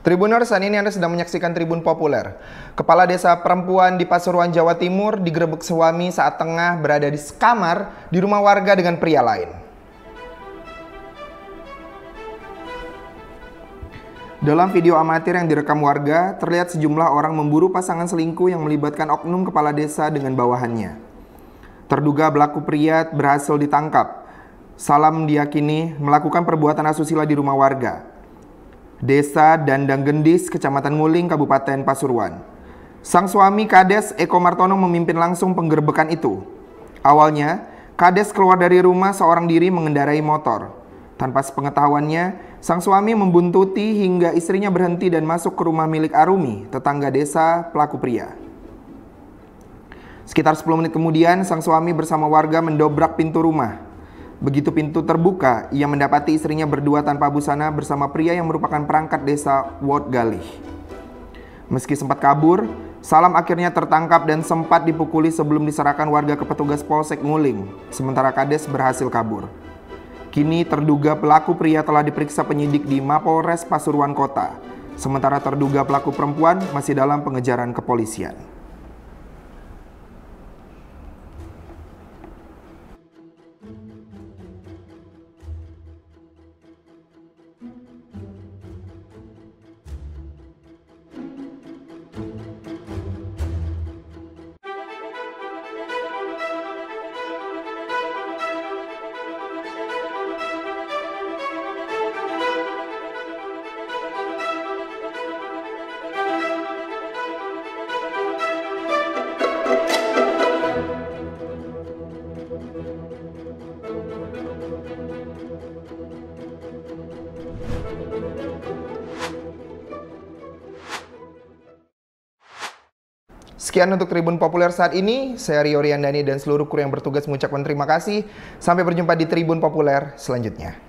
Tribuners, saat ini Anda sedang menyaksikan Tribun Populer. Kepala Desa Perempuan di Pasuruan, Jawa Timur digerebek suami saat tengah berada di kamar di rumah warga dengan pria lain. Dalam video amatir yang direkam warga, terlihat sejumlah orang memburu pasangan selingkuh yang melibatkan oknum kepala desa dengan bawahannya. Terduga pelaku pria berhasil ditangkap. Salam diyakini melakukan perbuatan asusila di rumah warga. Desa Dandang Gendis, Kecamatan Nguling, Kabupaten Pasuruan. Sang suami Kades Eko Martono memimpin langsung penggerbekan itu. Awalnya, Kades keluar dari rumah seorang diri mengendarai motor. Tanpa sepengetahuannya, sang suami membuntuti hingga istrinya berhenti dan masuk ke rumah milik Arumi, tetangga desa pelaku pria. Sekitar 10 menit kemudian, sang suami bersama warga mendobrak pintu rumah. Begitu pintu terbuka, ia mendapati istrinya berdua tanpa busana bersama pria yang merupakan perangkat desa Wot Galih. Meski sempat kabur, Salam akhirnya tertangkap dan sempat dipukuli sebelum diserahkan warga ke petugas Polsek Nguling, sementara Kades berhasil kabur. Kini terduga pelaku pria telah diperiksa penyidik di Mapolres Pasuruan Kota, sementara terduga pelaku perempuan masih dalam pengejaran kepolisian. Sekian untuk Tribun Populer saat ini. Saya Rio Riandani dan seluruh kru yang bertugas mengucapkan terima kasih. Sampai berjumpa di Tribun Populer selanjutnya.